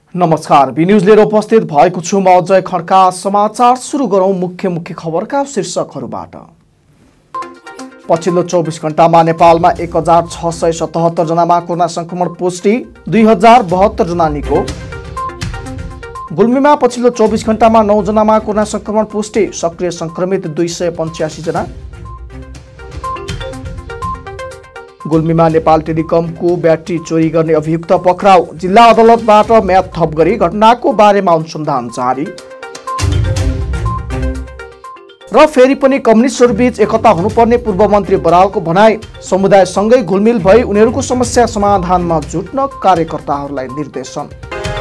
नमस्कार, be news लिएर उपस्थित भएको छु म अजय खड्का। समाचार सुरु गरौं मुख्य खबरका शीर्षकहरूबाट। पछिल्लो 24 घण्टामा नेपालमा 1677 जनामा कोरोना संक्रमण पुष्टि, 2072 जना निको। गुल्मीमा पछिल्लो 24 घण्टामा 9 जनामा कोरोना संक्रमण पुष्टि, सक्रिय संक्रमित 285 जना। गुल्मीमा नेपाल टेलिकमको ब्याट्री चोरी गर्ने अभियुक्त पक्राउ, जिल्ला अदालतबाट म्याद थप गरी घटनाको बारेमा अनुसन्धान जारी। र फेरि पनि कम्युनिस्टहरूबीच एकता हुनुपर्ने पूर्व मन्त्री बरालको भनाई, समुदायसँगै घुलमिल भई उनीहरूको समस्या समाधानमा जुट्न कार्यकर्ताहरूलाई निर्देशन।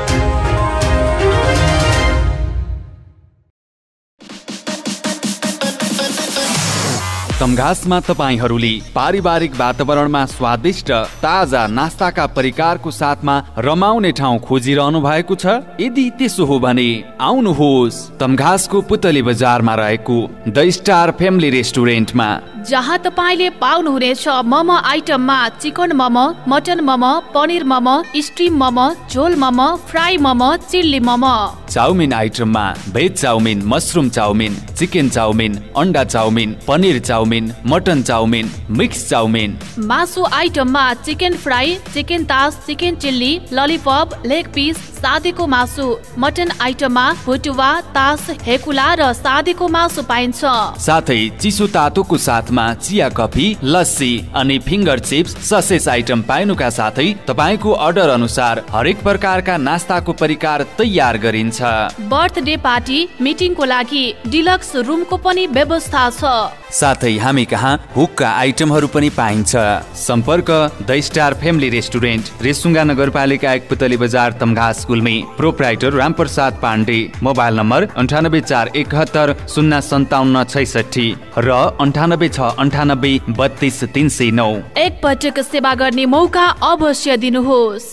तमघासमा तपाईहरूले पारिवारिक वातावरणमा स्वादिष्ट ताजा नास्ताका परिकारको साथमा रमाउने ठाउँ खोजिरहनु भएको छ? यदि त्यसो हो भने आउनुहोस् तमघासको पुतली बजारमा रहेको द स्टार फ्यामिली रेस्टुरेन्टमा, जहाँ तपाईले पाउनुहुनेछ मोमो आइटममा chicken momo, mutton momo, paneer momo, steam momo, jhol momo, fry momo, chilli momo. Chowmein आइटममा veg chowmein, mushroom chowmein, chicken chowmein, अंडा chowmein, paneer chowmein, mutton chowmein, mix chowmein. मासु आइटममा chicken fry, chicken taas, chicken chilli, lollipop, leg piece, सादीको मासु। मटन आइटममा भुटुवा, तास, हेकुला र सादीको मासु पाइन्छ। साथै चिसो तातोको साथमा चिया कफी, लस्सी अनि फिङ्गर चिप्स, ससेज आइटम पाइनुका साथै तपाईको अर्डर अनुसार हरेक प्रकारका नास्ताको परिकार तयार गरिन्छ। बर्थडे पार्टी, मिटिङको लागि डिलक्स रुमको पनि व्यवस्था छ। साथै हामी कहाँ हुक्का आइटमहरू पनि पाइन्छ। सम्पर्क the star family restaurant, Resunga नगरपालिका 1 Putali Bazar, Tamghas, Gulmi. Proprietor Ramprasad Pandey. Mobile number 9841 05766 र 9869 32 309। एक पटक सेवा गर्ने मौका अवश्य दिनुहोस्।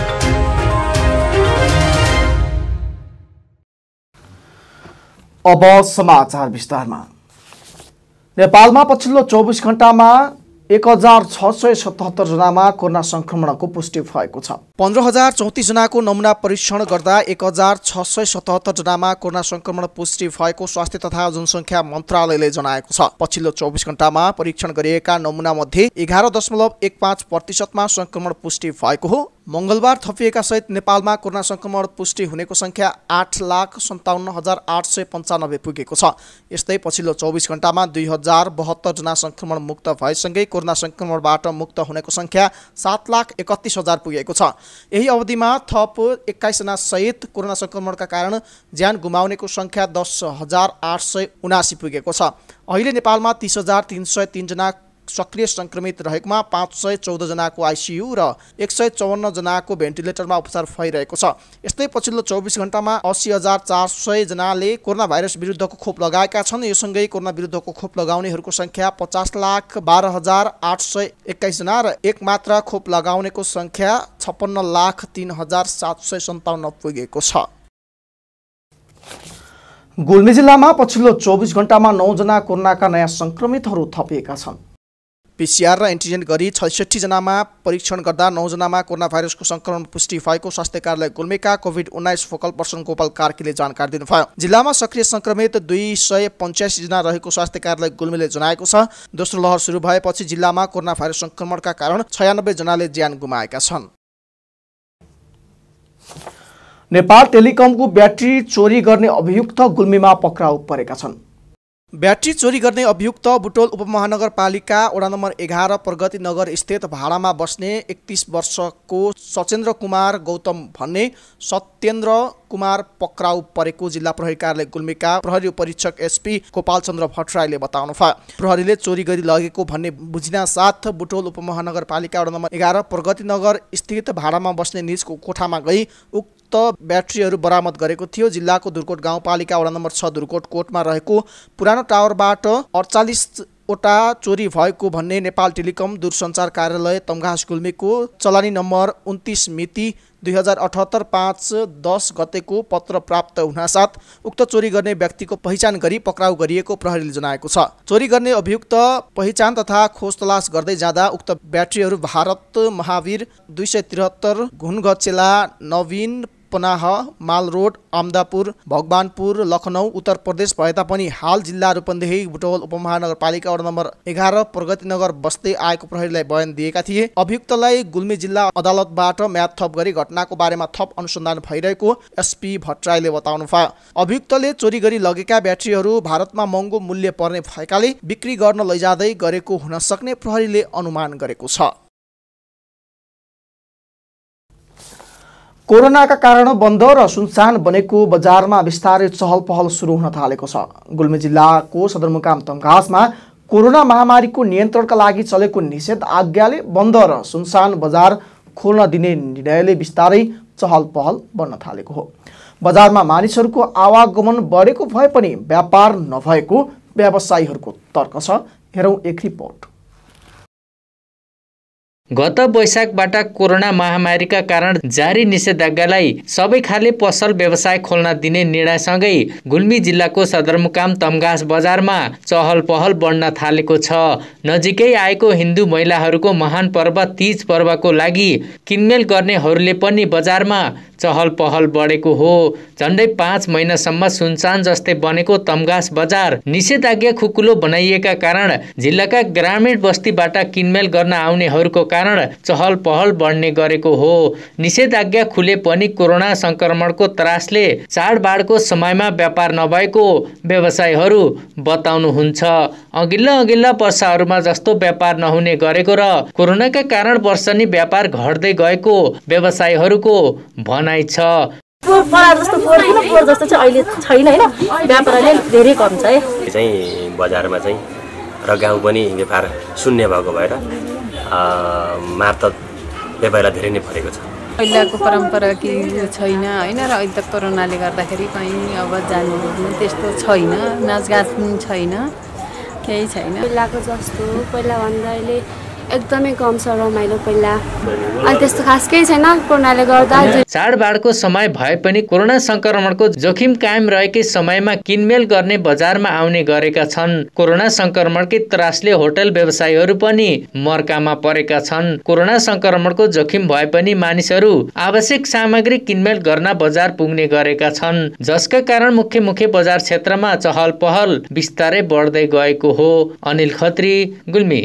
अब समाचार विस्तारमा। नेपालमा पछिल्लो 24 घण्टामा 1677 जनामा कोरोना संक्रमणको पुष्टि भएको छ। 15034 जनाको नमुना परीक्षण गर्दा 1677 जनामा कोरोना संक्रमण पुष्टि भएको स्वास्थ्य तथा जनसङ्ख्या मन्त्रालयले जनाएको छ। पछिल्लो 24 घण्टामा परीक्षण गरिएका नमुना मध्ये 11.15% संक्रमण पुष्टि भएको हो। मंगलबार थपिएका सहित नेपालमा कोरोना संक्रमण पुष्टि हुनेको संख्या 8,57,895 पुगेको छ। यस्तै पछिल्लो 24 घण्टामा 2072 जना संक्रमण मुक्त भएसँगै कोरोना संक्रमणबाट मुक्त हुनेको संख्या 7,31,000 पुगेको छ। यही अवधिमा थप 21 जना सहित कोरोना संक्रमणका कारण ज्यान गुमाउनेको संख्या 10,879 पुगेको छ। अहिले नेपालमा 30,303 जना सक्रिय संक्रमित रहेकोमा 514 जनाको आइसियु र 154 जनाको भेन्टिलेटरमा उपचार भइरहेको छ। यस्तै पछिल्लो 24 घण्टामा 80,400 जनाले कोरोना भाइरस विरुद्धको खोप लगाएका छन्। यो सँगै कोरोना विरुद्धको खोप लगाउनेहरूको संख्या 50,12,821 जना र एक मात्रा खोप लगाउनेको संख्या 56,03,757 पुगेको छ। गुल्मी जिल्लामा पछिल्लो 24 घण्टामा 9 जना कोरोनाका नयाँ संक्रमितहरू थपिएका छन्। पीसीआर र एन्टिजेन गरी 66 जनामा परीक्षण गर्दा 9 जनामा कोरोना भाइरसको संक्रमण पुष्टि भएको स्वास्थ्य कार्यालय गुल्मीका कोभिड-19 फोकल पर्सन गोपाल कार्कीले जानकारी दिनुभयो। जिल्लामा सक्रिय संक्रमित 285 जना रहेको स्वास्थ्य कार्यालय गुल्मीले जनाएको छ। दोस्रो लहर सुरु भएपछि जिल्लामा कोरोना भाइरस संक्रमणका कारण 96 जनाले ज्यान गुमाएका छन्। नेपाल टेलिकमको ब्याट्री चोरी गर्ने अभियुक्त गुल्मीमा पक्राउ परेका छन्। ब्याट्री चोरी गर्ने अभियुक्त बुटोल उपमहानगरपालिका वडा नम्बर 11 प्रगति नगर स्थित भाडामा बस्ने 31 वर्षको सचेन्द्र कुमार गौतम भन्ने सत्येन्द्र कुमार पक्राउ परेको जिल्ला प्रहरी कार्यालय गुल्मीका प्रहरी उपरीक्षक एसपी गोपालचन्द्र भट्टराईले बताउनुभयो। प्रहरीले चोरी गरी लगेको भन्ने बुझिना साथ बुटोल उपमहानगरपालिका वडा नम्बर 11 प्रगति नगर स्थित भाडामा बस्ने निजको कोठामा गई उक्त ब्याट्रीहरू बरामद गरेको थियो। जिल्लाको दुर्कोट गाउँपालिका वडा नम्बर 6 दुर्कोट कोटमा रहेको पुरानो टावरबाट 48 वटा चोरी भएको भन्ने नेपाल टेलिकम दूरसञ्चार कार्यालय तमघास गुल्मीको चलानी नम्बर 29 मिति 2078 5 10 गतेको पत्र प्राप्त हुनासाथ उक्त चोरी गर्ने व्यक्तिको पहिचान गरी पक्राउ गरिएको प्रहरीले जनाएको छ। चोरी गर्ने अभियुक्त पहिचान तथा खोज तलास गर्दै जाँदा उक्त ब्याट्रीहरू भारत महावीर 273 घुनगचेला नवीन पनाह, माल रोड, अमदापुर, भगवानपुर, लखनऊ, उत्तर प्रदेश भए तापनि हाल जिल्ला रूपन्देही बुटवल उपमहानगरपालिका वडा नम्बर 11 प्रगतिनगर बस्दै आएको प्रहरीलाई बयान दिएका थिए। अभियुक्तलाई गुल्मी जिल्ला अदालतबाट म्याद थप गरी घटनाको बारेमा थप अनुसन्धान भइरहेको एसपी भट्टराईले बताउनुभयो। अभियुक्तले चोरी गरी लगेका ब्याट्रीहरू भारतमा महँगो मूल्य पर्ने भएकाले बिक्री गर्न लैजाँदै गरेको हुन सक्ने प्रहरीले अनुमान गरेको छ। कोरोनाका कारण बन्द र सुनसान बनेको बजारमा बिस्तारै चहल पहल सुरु हुन थालेको छ। गुल्मी जिल्लाको सदरमुकाम तम्घासमा कोरोना महामारीको नियन्त्रणका लागि चलेको निषेध आज्ञाले बन्द र सुनसान बजार खोल्न दिने निर्णयले बिस्तारै चहल पहल बन्न थालेको हो। बजारमा मानिसहरूको आवागमन बढेको भए पनि व्यापार नभएको व्यवसायीहरूको तर्क छ। हेरौँ एक रिपोर्ट। गत वैशाखबाट कोरोना महामारीका कारण जारी निषेधाज्ञालाई सबै खाले पसल व्यवसाय खोल्न दिने निर्णयसँगै गुल्मी जिल्लाको सदरमुकाम तम्घास बजारमा चहल पहल बढ्न थालेको छ। नजिकै आएको हिन्दू महिलाहरूको महान पर्व तीज पर्वको लागि किनमेल गर्नेहरूले पनि बजारमा चहल पहल बढेको हो। झन्डै 5 महिनासम्म सुनसान जस्तै बनेको तम्घास बजार निषेधाज्ञा खुकुलो बनाइएका कारण जिल्लाका ग्रामीण बस्तीबाट किनमेल गर्न आउनेहरूको कारण चहल पहल बढ्ने गरेको हो। निषेधाज्ञा खुले पनि कोरोना संक्रमणको त्रासले चाडबाडको समयमा व्यापार नभएको व्यवसायीहरू बताउनुहुन्छ। अघिल्ला वर्षहरूमा जस्तो व्यापार नहुने गरेको र कोरोनाका कारण वर्षनी व्यापार घट्दै गएको व्यवसायीहरूको भनाइ छ। जस्तो चाहिँ अहिले छैन हैन, व्यापारले धेरै कम छ है। चाहिँ बजारमा चाहिँ र गाउँ पनि व्यापार शून्य भएको भएर मार्तब व्यापारलाई धेरै नै परेको छ। पहिलाको परम्परा के छैन हैन र अहिले त कोरोनाले गर्दाखेरि कहीँ अब जानु त्यस्तो छैन, नाचगान छैन, केही छैन। पहिलाको जस्तो पहिलाभन्दा अहिले एकदमै कम छ रमाइलो पहिला, अनि त्यस्तो खास केही छैन कोरोनाले गर्दा। चाडबाडको समय भए पनि कोरोना संक्रमणको जोखिम कायम रहेकै समयमा किनमेल गर्ने बजारमा आउने गरेका छन्। कोरोना संक्रमणकै त्रासले होटल व्यवसायीहरू पनि मर्कामा परेका छन्। कोरोना संक्रमणको जोखिम भए पनि मानिसहरू आवश्यक सामग्री किनमेल गर्न बजार पुग्ने गरेका छन्, जसका कारण मुख्य बजार क्षेत्रमा चहल पहल बिस्तारै बढ्दै गएको हो। अनिल खत्री, गुल्मी।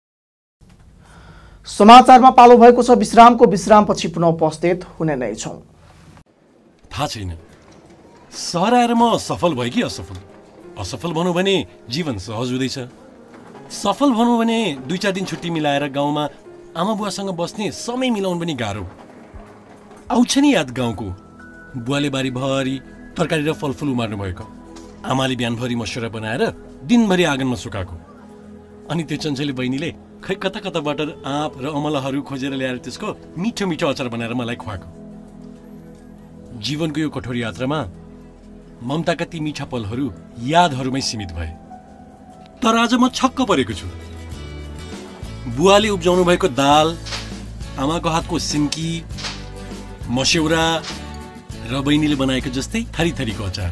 समाचारमा पालो भएको छ विश्रामको। विश्रामपछि पुनः उपस्थित हुने नै छौँ। थाहा छैन सहर आएर म सफल भएँ कि असफल। असफल भनौँ भने जीवन सहज हुँदैछ, सफल भनौँ भने 2-4 दिन छुट्टी मिलाएर गाउँमा आमा बुवासँग बस्ने समय मिलाउनु पनि गाह्रो। आउँछ नि याद गाउँको बुवाले बारीभरि तरकारी र फलफुल उमार्नु भएको, आमाले बिहानभरि मसुरा बनाएर दिनभरि आँगनमा सुकाएको, अनि त्यो चञ्चली बहिनीले खै कताबाट आँप र अमलाहरू खोजेर ल्याएर त्यसको मिठो अचार बनाएर मलाई खुवाएको। जीवनको यो कठोर यात्रामा ममताका ती मिठा पलहरू यादहरूमै सीमित भए। तर आज म छक्क परेको छु। बुवाले उब्जाउनु भएको दाल, आमाको हातको सिन्की, मस्यौरा र बहिनीले बनाएको जस्तै थरीथरीको अचार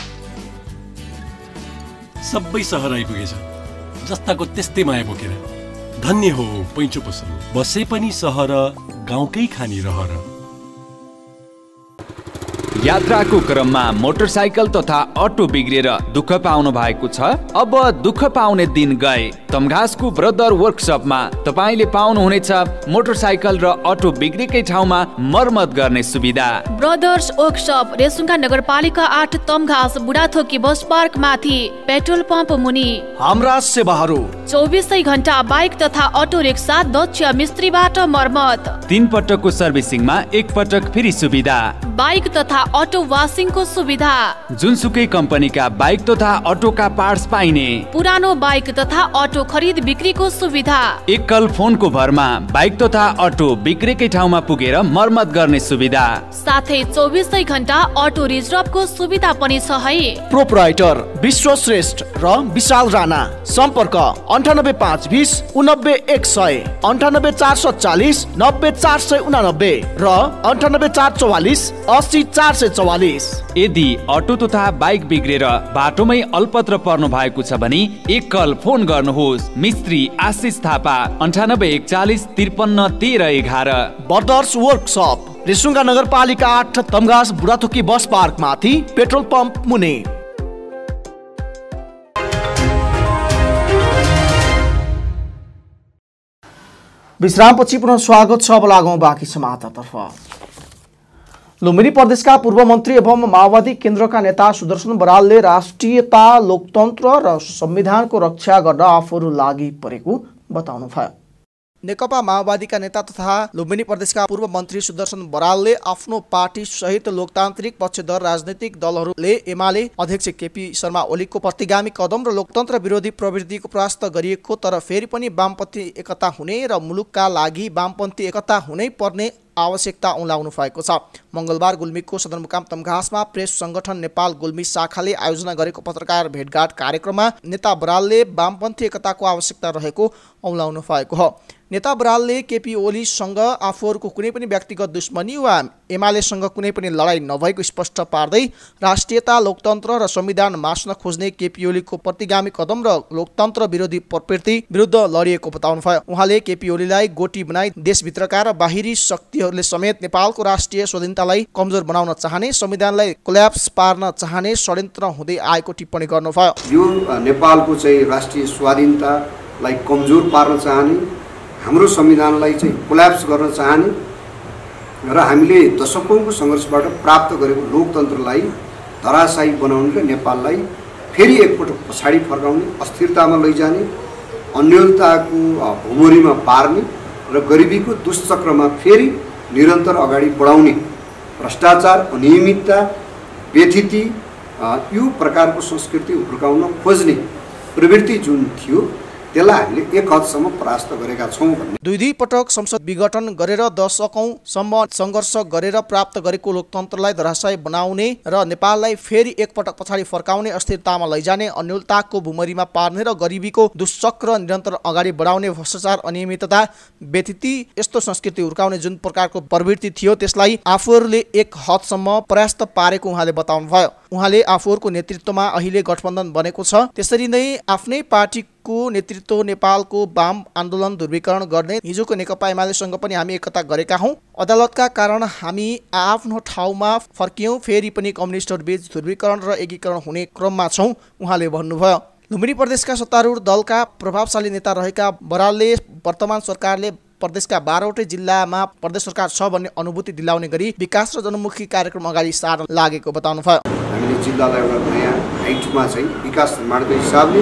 सबै सहर आइपुगेछ, जस्ताको त्यस्तै माया बोकेर। धन्य हो पैँचो पसल, बसे पनि सहर, गाउँकै खानी रहर। यात्राको क्रममा मोटरसाइकल तथा अटो बिग्रेर दुःख पाउनु भएको छ? अब दुःख पाउने दिन गए। तम्घासको ब्रदर वर्कसपमा तपाईले पाउनुहुनेछ मोटरसाइकल र अटो बिग्रेकै ठाउँमा मर्मत गर्ने सुविधा। ब्रदर्स वर्कसप, रेसुङ्गा नगरपालिका 8 तम्घास, बुढाथोकी बस पार्क माथि, पेट्रोल पम्प मुनि। हाम्रा सेवाहरू 24 घण्टा बाइक तथा अटो रिक्सा, दक्ष मिस्त्रीबाट मर्मत। 3 पटकको सर्भिसिङमा 1 पटक फ्री सुविधा। बाइक तथा अटो वासिङको सुविधा। जुनसुकै कम्पनीका बाइक तथा अटोका पार्ट्स पाइने। पुरानो बाइक तथा अटो खरिद बिक्रीको सुविधा। एकल फोनको भरमा बाइक तथा अटो बिक्रेकै ठाउँमा पुगेर मर्मत गर्ने सुविधा। साथै 24 घण्टा अटो रिजर्भको सुविधा पनि छ है। प्रोपराइटर विश्वश्रेष्ठ र विशाल राणा। सम्पर्क 98520 99100, 98440 90489 र 98444 80444। यदि अटो तथा बाइक बिग्रेर बाटोमै अल्पत्र पर्नु भएको छ भने एकल फोन गर्नुहोस्। मिस्त्री आशिष थापा 98 41 53 13 11। ब्रदर्स वर्कसप, रेसुङ्गा नगरपालिका 8 तमघास बुढाथोकी बस पार्क माथि पेट्रोल पम्प मुनि। विश्रामपछि पुनः स्वागत छ। अब लागौं बाँकी समाचारतर्फ। लुम्बिनी प्रदेशका पूर्व मन्त्री एवं माओवादी केन्द्रका नेता सुदर्शन बरालले राष्ट्रियता, लोकतन्त्र र संविधानको रक्षा गर्न आफूहरू लागि परेको बताउनुभयो। नेकपा माओवादीका नेता तथा लुम्बिनी प्रदेशका पूर्व मन्त्री सुदर्शन बरालले आफ्नो पार्टी सहित लोकतान्त्रिक पक्षधर राजनैतिक दलहरूले एमाले अध्यक्ष केपी शर्मा ओलीको प्रतिगामी कदम र लोकतन्त्र विरोधी प्रवृत्तिको परास्त गरिएको तर फेरि पनि वामपन्थी एकता हुने र मुलुकका लागि वामपन्थी एकता हुनै पर्ने आवश्यकता उलाउनु भएको छ। मंगलबार गुल्मीको सदरमुकाम तमघासमा प्रेस संगठन नेपाल गुल्मी शाखाले आयोजना गरेको पत्रकार भेटघाट कार्यक्रममा नेता बरालले वामपन्थी एकताको आवश्यकता रहेको औलाउनु भएको हो। नेता बरालले केपी ओलीसँग आफूहरूको कुनै पनि व्यक्तिगत दुश्मनी वा एमालेसँग कुनै पनि लडाई नभएको स्पष्ट पार्दै राष्ट्रियता, लोकतन्त्र र संविधान मास्न खोज्ने केपी ओलीको प्रतिगामी कदम र लोकतन्त्र विरोधी प्रवृत्ति विरुद्ध लडिएको बताउनुभयो। उहाँले केपी ओलीलाई गोटी बनाई देशभित्रका र बाहिरी शक्तिहरूले समेत नेपालको राष्ट्रिय स्वाधीनतालाई कमजोर बनाउन चाहने, संविधानलाई कोल्याप्स पार्न चाहने षड्यन्त्र हुँदै आएको टिप्पणी गर्नुभयो। यो नेपालको चाहिँ राष्ट्रिय स्वाधीनतालाई कमजोर पार्न चाहने, हाम्रो संविधानलाई चाहिँ कोल्याप्स गर्न चाहने र हामीले दशकौंको सङ्घर्षबाट प्राप्त गरेको लोकतन्त्रलाई धराशायी बनाउने र नेपाललाई फेरि एकपटक पछाडि फर्काउने, अस्थिरतामा लैजाने, अन्योलताको भुमरीमा पार्ने र गरिबीको दुष्चक्रमा फेरि निरन्तर अगाडि बढाउने, भ्रष्टाचार, अनियमितता, व्यथिति यो प्रकारको संस्कृति हुर्काउन खोज्ने प्रवृत्ति जुन थियो त्यसलाई हामीले एक हदसम्म परास्त गरेका छौँ भन्ने। दुई पटक संसद विघटन गरेर दशकौंसम्म सङ्घर्ष गरेर प्राप्त गरेको लोकतन्त्रलाई धराशायी बनाउने र नेपाललाई फेरि एकपटक पछाडि फर्काउने, अस्थिरतामा लैजाने, अन्योलताको भुमरीमा पार्ने र गरिबीको दुष्चक्र निरन्तर अगाडि बढाउने, भ्रष्टाचार, अनियमितता, व्यथिति यस्तो संस्कृति हुर्काउने जुन प्रकारको प्रवृत्ति थियो त्यसलाई आफूहरूले एक हदसम्म परास्त पारेको उहाँले बताउनुभयो। उहाँले आफूहरूको नेतृत्वमा अहिले गठबन्धन बनेको छ, त्यसरी नै आफ्नै पार्टीको नेतृत्व नेपालको वाम आन्दोलन ध्रुवीकरण गर्ने हिजोको नेकपा एमालेसँग पनि हामी एकता गरेका हौं, अदालतका कारण हामी आफ्नो ठाउँमा फर्कियौं, फेरि पनि कम्युनिस्टहरूबीच ध्रुवीकरण र एकीकरण हुने क्रममा छौं उहाँले भन्नुभयो। लुम्बिनी प्रदेशका सत्तारूढ दलका प्रभावशाली नेता रहेका बरालले वर्तमान सरकारले प्रदेशका 12वटै जिल्लामा प्रदेश सरकार छ भन्ने अनुभूति दिलाउने गरी विकास र जनमुखी कार्यक्रम अगाडि सार्न लागेको बताउनुभयो। हामीले जिल्लालाई एउटा नयाँ हाइटमा चाहिँ विकास निर्माणको हिसाबले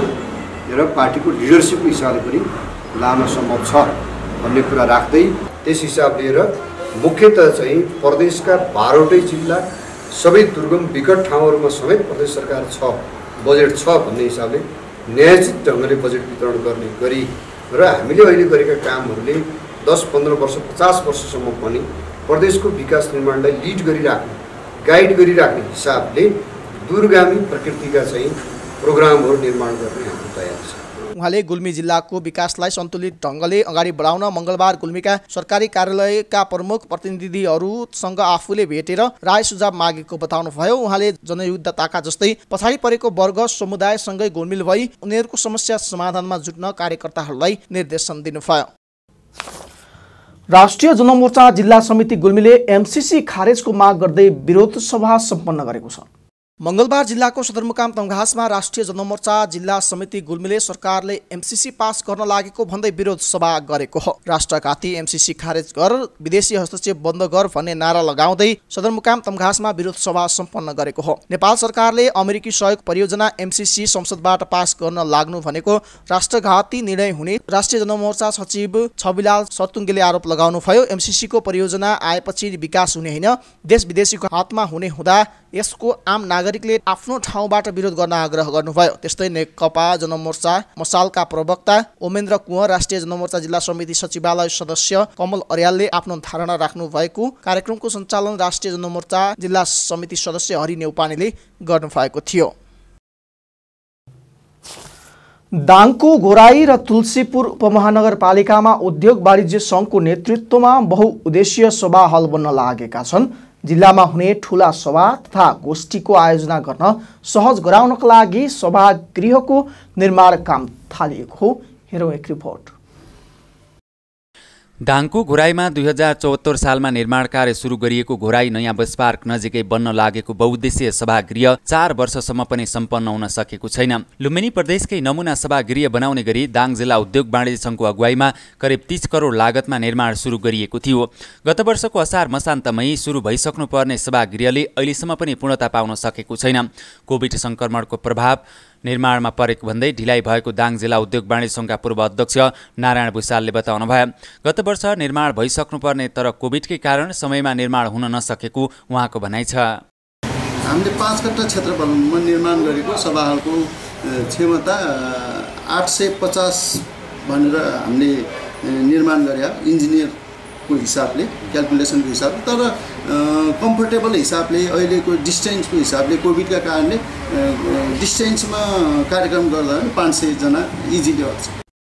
र पार्टीको लिडरसिपको हिसाबले पनि लान सम्भव छ भन्ने कुरा राख्दै त्यस हिसाब लिएर मुख्यतः चाहिँ प्रदेशका 12वटै जिल्ला सबै दुर्गम विकट ठाउँहरूमा समेत प्रदेश सरकार छ, बजेट छ भन्ने हिसाबले न्यायोचित ढङ्गले बजेट वितरण गर्ने गरी र हामीले अहिले गरेका कामहरूले 10-15 वर्ष 50 वर्षसम्म पनि प्रदेशको विकास निर्माणलाई लिड गरिराख्ने, गाइड गरिराख्ने हिसाबले दूरगामी प्रकृतिका चाहिँ प्रोग्रामहरू निर्माण गर्ने हाम्रो तयारी छ। उहाँले गुल्मी जिल्लाको विकासलाई सन्तुलित ढङ्गले अगाडि बढाउन मंगलबार गुल्मीका सरकारी कार्यालयका प्रमुख प्रतिनिधिहरूसँग आफूले भेटेर राय सुझाव मागेको बताउनुभयो। उहाँले जनयुद्धताका जस्तै पछाडि परेको वर्ग समुदायसँगै गोलमेल भई उनीहरूको समस्या समाधानमा जुट्न कार्यकर्ताहरूलाई निर्देशन दिनुभयो। राष्ट्रिय जनमोर्चा जिल्ला समिति गुल्मीले एमसीसी खारेजको माग गर्दै विरोध सभा सम्पन्न गरेको छ। मंगलबार जिल्लाको सदरमुकाम तमघासमा राष्ट्रिय जनमोर्चा जिल्ला समिति गुल्मीले सरकारले एमसीसी पास गर्न लागेको भन्दै विरोध सभा गरेको हो। राष्ट्रघाती एमसीसी खारेज गर, विदेशी हस्तक्षेप बन्द गर भन्ने नारा लगाउँदै सदरमुकाम तमघासमा विरोध सभा सम्पन्न गरेको हो। नेपाल सरकारले अमेरिकी सहयोग परियोजना एमसीसी संसदबाट पास गर्न लाग्नु भनेको राष्ट्रघाती निर्णय हुने राष्ट्रिय जनमोर्चा सचिव छविलाल सतुङ्गेले आरोप लगाउनुभयो। एमसीसी को परियोजना आएपछि विकास हुने हैन, देश विदेशीको हातमा हुने हुँदा यसको आम नागरिकले आफ्नो ठाउँबाट विरोध गर्न आग्रह गर्नुभयो। त्यस्तै नेकपा जनमोर्चा मसालका प्रवक्ता ओमेन्द्र कुँवर, राष्ट्रिय जनमोर्चा जिल्ला समिति सचिवालय सदस्य कमल अर्यालले आफ्नो धारणा राख्नु भएको कार्यक्रमको सञ्चालन राष्ट्रिय जनमोर्चा जिल्ला समिति सदस्य हरि नेउपानेले गर्नुभएको थियो। दाङको घोराई र तुलसीपुर उपमहानगरपालिकामा उद्योग वाणिज्य सङ्घको नेतृत्वमा बहुउद्देश्य सभा हल बन्न लागेका छन्। जिल्लामा हुने ठूला सभा तथा गोष्ठीको आयोजना गर्न सहज गराउनका लागि सभागृहको निर्माण काम थालिएको हो। हेरौँ एक रिपोर्ट। दाङको घोराईमा 2074 सालमा निर्माण कार्य सुरु गरिएको घोराई नयाँ बस पार्क नजिकै बन्न लागेको बहुद्देश्यीय सभागृह 4 वर्षसम्म पनि सम्पन्न हुन सकेको छैन। लुम्बिनी प्रदेशकै नमुना सभागृह बनाउने गरी दाङ जिल्ला उद्योग वाणिज्य सङ्घको अगुवाईमा करिब 30 करोड लागतमा निर्माण सुरु गरिएको थियो। गत वर्षको असार मसान्तमै सुरु भइसक्नुपर्ने सभागृहले अहिलेसम्म पनि पूर्णता पाउन सकेको छैन। कोभिड सङ्क्रमणको प्रभाव निर्माणमा परेको भन्दै ढिलाइ भएको दाङ जिल्ला उद्योग वाणिज्य सङ्घका पूर्व अध्यक्ष नारायण भुषालले बताउनु भयो। गत वर्ष निर्माण भइसक्नुपर्ने तर कोभिडकै कारण समयमा निर्माण हुन नसकेको उहाँको भनाइ छ। हामीले 5 कट्टा क्षेत्रफलमा निर्माण गरेको सभा हलको क्षमता 850 भनेर हामीले निर्माण गरे इन्जिनियरको हिसाबले क्याल्कुलेसनको हिसाबले, तर कम्फर्टेबल हिसाबले अहिलेको डिस्टेन्सको हिसाबले कोभिडका कारणले डिस्टेन्समा कार्यक्रम गर्दा 500 जना इजिली अट्छ।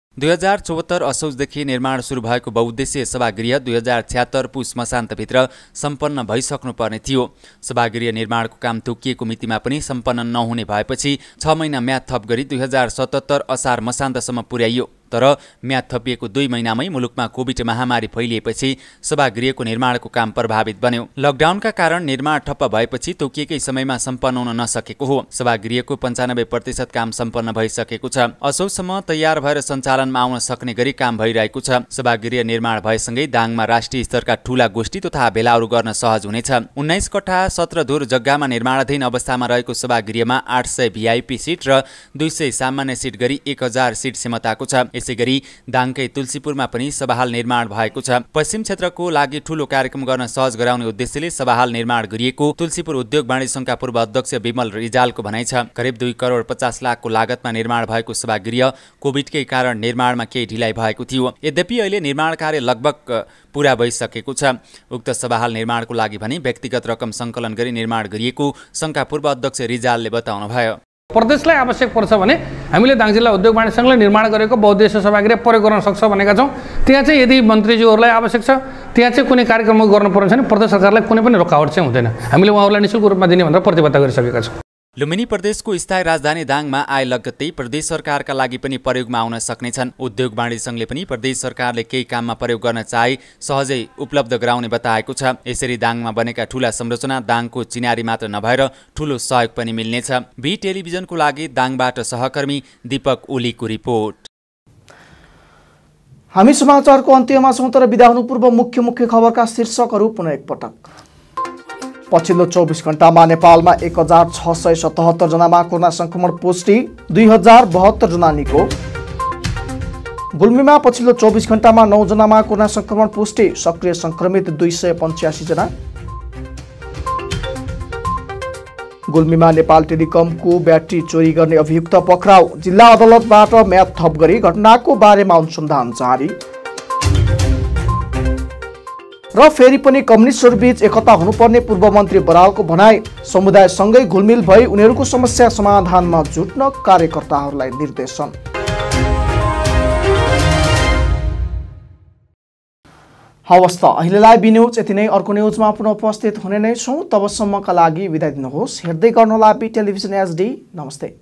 2074 असोजदेखि निर्माण सुरु भएको बहुद्देश्यीय सभागृह 2076 पुस मसान्तभित्र सम्पन्न भइसक्नुपर्ने थियो। सभागृह निर्माणको काम तोकिएको मितिमा पनि सम्पन्न नहुने भएपछि 6 महिना म्याद थप गरी 2077 असार मसान्तसम्म पुर्याइयो। तर म्याद थपिएको 2 महिनामै मुलुकमा कोभिड महामारी फैलिएपछि सभागृहको निर्माणको काम प्रभावित बन्यो। लकडाउनका कारण निर्माण ठप्प भएपछि तोकिएकै समयमा सम्पन्न हुन नसकेको हो। सभागृहको 95% काम सम्पन्न भइसकेको छ। असोजसम्म तयार भएर सञ्चालनमा आउन सक्ने गरी काम भइरहेको छ। सभागृह निर्माण भएसँगै दाङमा राष्ट्रिय स्तरका ठूला गोष्ठी तथा भेलाहरू गर्न सहज हुनेछ। 19 कट्ठा 17 धुर जग्गामा निर्माणाधीन अवस्थामा रहेको सभागृहमा 800 भिआइपी सिट र 200 सामान्य सिट गरी 1000 सिट क्षमताको छ। यसैगरी दाङकै तुलसीपुरमा पनि सभाहाल निर्माण भएको छ। पश्चिम क्षेत्रको लागि ठूलो कार्यक्रम गर्न सहज गराउने उद्देश्यले सभाहाल निर्माण गरिएको तुलसीपुर उद्योग वाणिज्य सङ्घका पूर्व अध्यक्ष विमल रिजालको भनाइ छ। करिब 2 करोड 50 लाखको लागतमा निर्माण भएको सभागृह कोभिडकै कारण निर्माणमा केही ढिलाइ भएको थियो। यद्यपि अहिले निर्माण कार्य लगभग पूरा भइसकेको छ। उक्त सभाहाल निर्माणको लागि भने व्यक्तिगत रकम सङ्कलन गरी निर्माण गरिएको सङ्घका पूर्व अध्यक्ष रिजालले बताउनु भयो। प्रदेशलाई आवश्यक पर्छ भने हामीले दाङ जिल्ला उद्योग वाणिज्य सङ्घले निर्माण गरेको बहुद्देश्य सभागृह प्रयोग गर्न सक्छ भनेका छौँ। त्यहाँ चाहिँ यदि मन्त्रीज्यूहरूलाई आवश्यक छ त्यहाँ चाहिँ कुनै कार्यक्रम गर्नुपर्छ भने प्रदेश सरकारलाई कुनै पनि रोकावट चाहिँ हुँदैन। हामीले उहाँहरूलाई निःशुल्क रूपमा दिने भनेर प्रतिबद्धता गरिसकेका छौँ। लुम्बिनी प्रदेशको स्थायी राजधानी दाङमा आए लगत्तै प्रदेश सरकारका लागि पनि प्रयोगमा आउन सक्नेछन्। उद्योग वाणिज्य सङ्घले पनि प्रदेश सरकारले केही काममा प्रयोग गर्न चाहे सहजै उपलब्ध गराउने बताएको छ। यसरी दाङमा बनेका ठूला संरचना दाङको चिनारी मात्र नभएर ठूलो सहयोग पनि मिल्नेछ। बी टेलिभिजनको लागि दाङबाट सहकर्मी दीपक ओलीको रिपोर्ट। हामी समाचारको अन्त्यमा छौं, तर बिदा हुनु पूर्व मुख्य खबरका शीर्षकहरू पुनः एकपटक। पछिल्लो 24 घण्टामा नेपालमा 1677 जनामा कोरोना संक्रमण पुष्टि, 2072 जना निको। गुल्मीमा पछिल्लो 24 घण्टामा 9 जनामा कोरोना संक्रमण पुष्टि, सक्रिय संक्रमित 285 जना। गुल्मीमा नेपाल टेलिकमको ब्याट्री चोरी गर्ने अभियुक्त पक्राउ, जिल्ला अदालतबाट म्याद थप गरी घटनाको बारेमा अनुसन्धान जारी। र फेरि पनि कम्युनिस्टहरूबीच एकता हुनुपर्ने पूर्व मन्त्री बरालको भनाई, समुदायसँगै घुलमिल भई उनीहरूको समस्या समाधानमा जुट्न कार्यकर्ताहरूलाई निर्देशन। हवस् त अहिलेलाई बी न्युज यति नै। अर्को न्युजमा पुनः उपस्थित हुने नै छौँ। तबसम्मका लागि बिदा दिनुहोस्। हेर्दै गर्नुहोला बी टेलिभिजन HD। नमस्ते।